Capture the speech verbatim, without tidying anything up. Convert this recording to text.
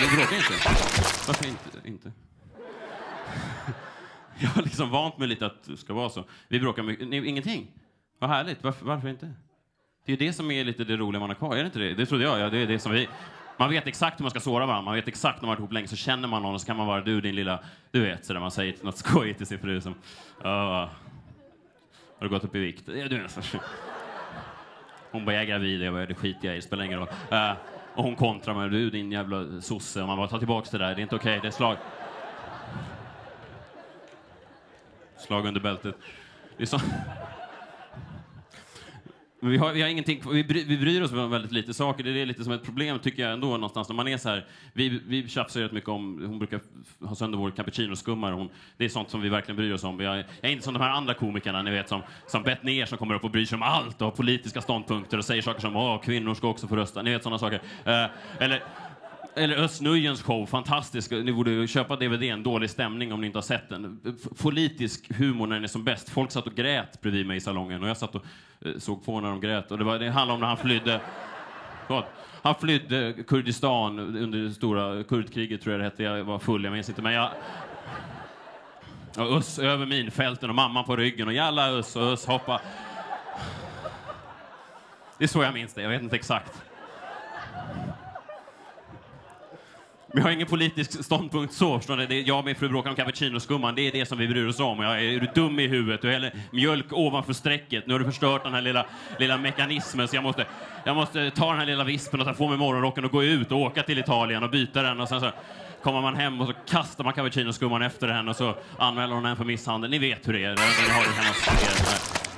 Vi bråkar inte. Varför inte? inte? Jag har liksom vant mig lite att det ska vara så. Vi bråkar mycket. Nej, ingenting. Vad härligt. Varför, varför inte? Det är ju det som är lite det roliga man har kvar. Är det inte det? Det trodde jag. Ja, det är det som vi... Man vet exakt hur man ska såra varandra. Man vet exakt när man har varit ihop länge. Så känner man någon och så kan man vara du, din lilla... Du vet, så där man säger något skojigt till sin fru som... Uh, har du gått upp i vikt? Ja, du är hon bara, jag är gravid. Jag bara, det skiter jag i. Det spelar ingen roll. Uh, och hon kontrar med, du din jävla sosse. Och man bara, ta tillbaka det där. Det är inte okej. Okay. Det är slag. Slag under bältet. Det är så... Men vi har, vi har ingenting, vi, bry, vi bryr oss om väldigt lite saker. Det är lite som ett problem tycker jag ändå någonstans när man är så här. Vi, vi tjafsar rätt mycket om, hon brukar ha sönder vår cappuccino-skummar. Hon, det är sånt som vi verkligen bryr oss om. Jag, jag är inte som de här andra komikerna, ni vet, som, som bett ner som kommer upp och bryr sig om allt och har politiska ståndpunkter och säger saker som, åh, kvinnor ska också få rösta. Ni vet sådana saker. Uh, eller... Eller Özz Nujens show, fantastisk. Ni borde köpa D V D, en dålig stämning om ni inte har sett den. Politisk humor när den är som bäst. Folk satt och grät bredvid mig i salongen och jag satt och eh, såg på när de grät. Och det, var, det handlade om när han flydde... God. Han flydde Kurdistan under det stora kurdkriget, tror jag det hette. Jag var full, jag minns inte. Men jag... Och Özz över minfälten och mamman på ryggen och jalla Özz och Özz hoppa. Det är så jag minns det, jag vet inte exakt. Men jag har ingen politisk ståndpunkt så, förstår ni? Det är jag och min fru bråkar om cappuccino-skumman. Det är det som vi bryr oss om. Jag är, är du dum i huvudet? Du häller mjölk ovanför strecket. Nu har du förstört den här lilla, lilla mekanismen. Så jag måste, jag måste ta den här lilla vispen och ta på mig morgonrocken och gå ut och åka till Italien och byta den. Och sen så kommer man hem och så kastar man cappuccino-skumman efter henne och så anmäler hon henne för misshandel. Ni vet hur det är. Ni har det hemma.